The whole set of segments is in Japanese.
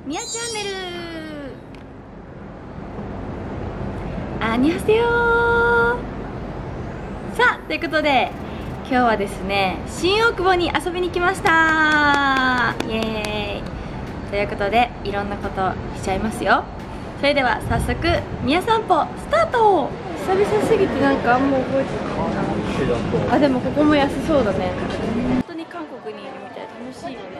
みやチャンネル。アンニョハセヨー。さあ、ということで今日はですね、新大久保に遊びに来ました。イエーイ。ということでいろんなことしちゃいますよ。それでは早速みや散歩スタート。久々すぎてなんかあんま覚えてないな。あ、でもここも安そうだね。本当に韓国にいるみたい。楽しいよね。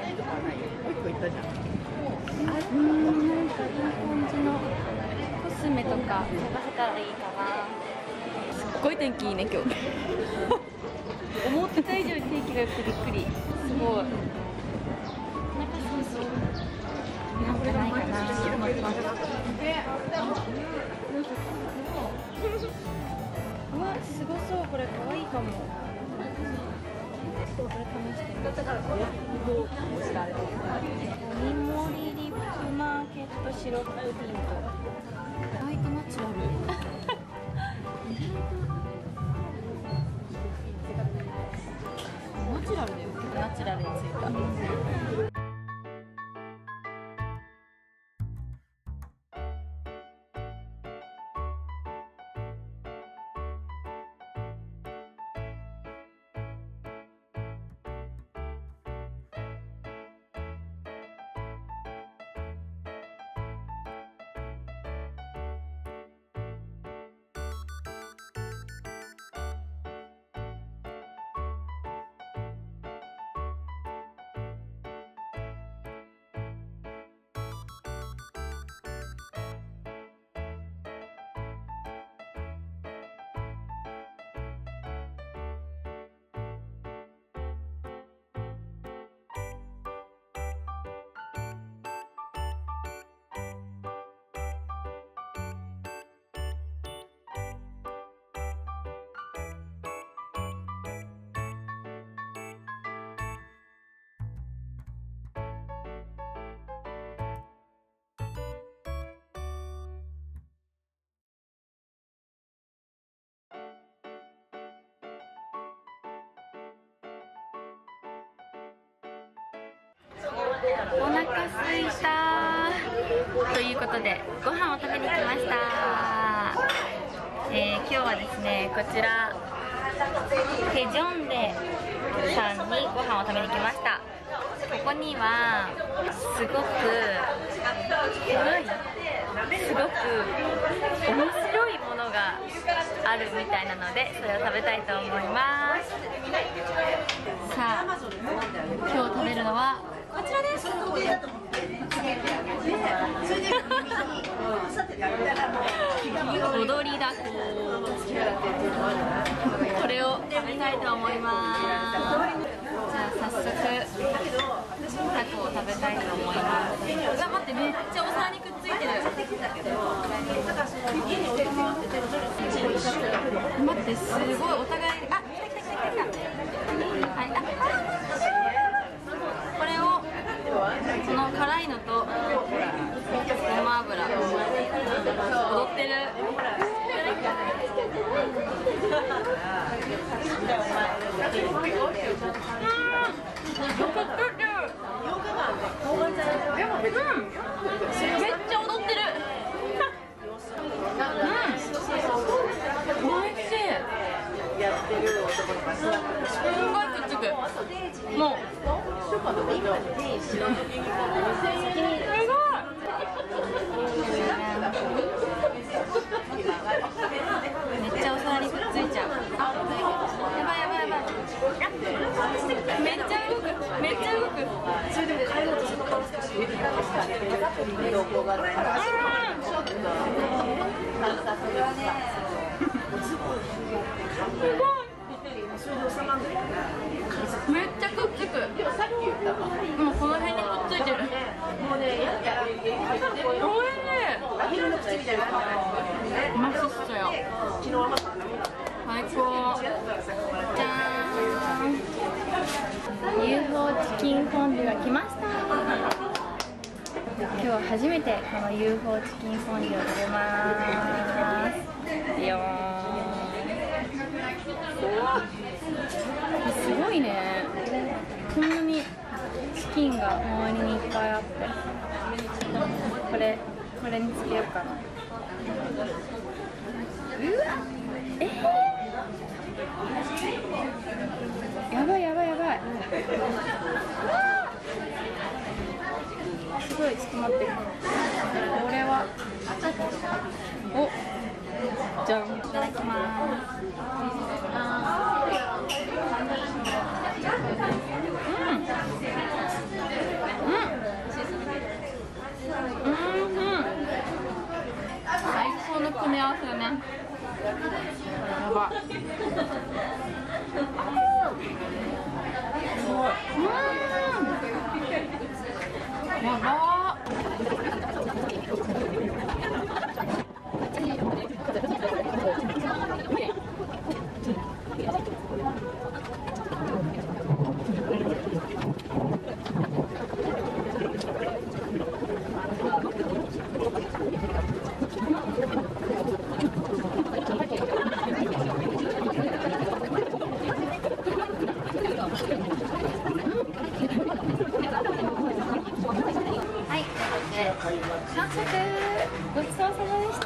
なんかいい感じのコスメとか探せたらいいかな。すっごい天気いいね今日。思ってた以上に天気が良くてびっくり。すごい。なんかないかな。うわ、すごそう。これ可愛いかも。これ試してみる。ミモリリップマーケットシロップティント。意外とナチュラル。ナチュラルだよ。ナチュラルについた。お腹すいたということでご飯を食べに来ました。今日はですね、こちらテジョンデさんにご飯を食べに来ました。ここにはすごく面白いものがあるみたいなので、それを食べたいと思います。さあ、今日食べるのはこちらです。踊りだこ。これを食べたいと思います。じゃあ早速タコを食べたいと思います。あ、待って、めっちゃお皿にくっついてる。待って、すごいお互い。あ、来た。はい、これをその辛いのとごま油踊ってる。めっちゃ踊ってる。おいしい。すんごいくっつく。もうすごい。めっちゃお皿にくっついちゃう。やばい。めっちゃ動く。それでも帰ろうとすると少し難しかった。めっちゃくっつく。もうこの辺にくっついてる。おいしい。マスストよ。最高。じゃーん。UFO チキンフォンデュが来ました。今日は初めてこの UFO チキンフォンデュを食べます。よーん。すごいね。こんなにチキンが周りにいっぱいあって。 これにつけようかな。うわ、やばいやばいやばい。すごい、ちょっと待って。これはお、じゃん、いただきます。最高の組み合わせだね。やばい。すごい。やばー。はい、完食。ごちそうさまでした。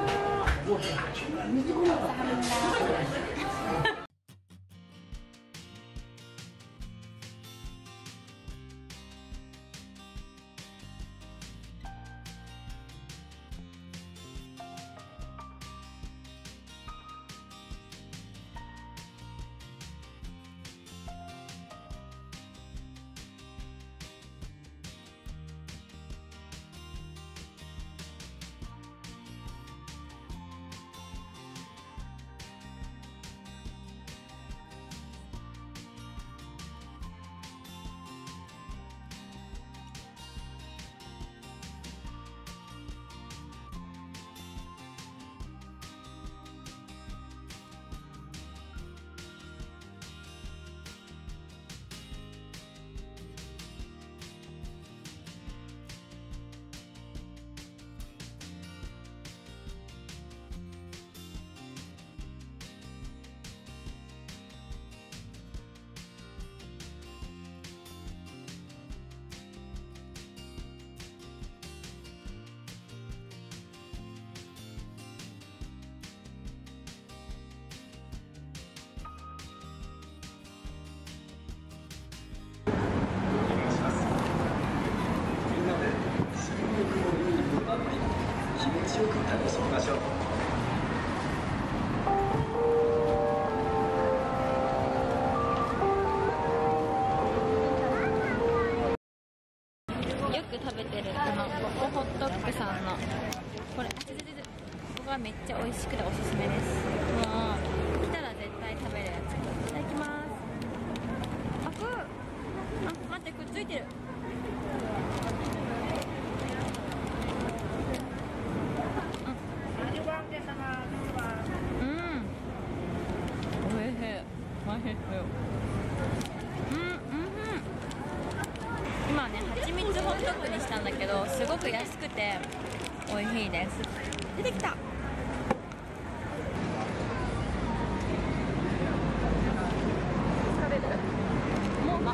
気持ちよく楽しみましょう。 よく食べてるこのココホットックさんのこれ、ここがめっちゃ美味しくておすすめです。もう来たら絶対食べるやつ。いただきます。待って、くっついてる。今ね、蜂蜜ホットックにしたんだけど、すごく安くて美味しいです。出てきた。もう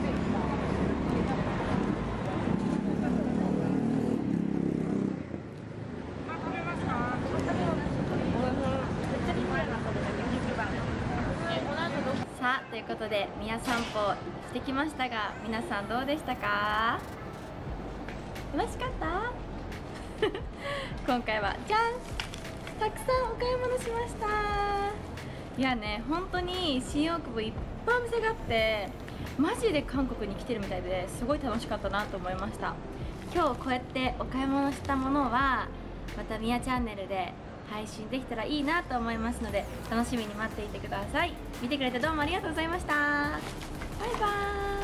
さあ、ということで宮散歩してきましたが、皆さんどうでしたか？楽しかった今回はじゃん、たくさんお買い物しました。いやね、本当に新大久保いっぱいお店があって、マジで韓国に来てるみたいですごい楽しかったなと思いました。今日こうやってお買い物したものはまたみやチャンネルで配信できたらいいなと思いますので、楽しみに待っていてください。見てくれてどうもありがとうございました。バイバーイ。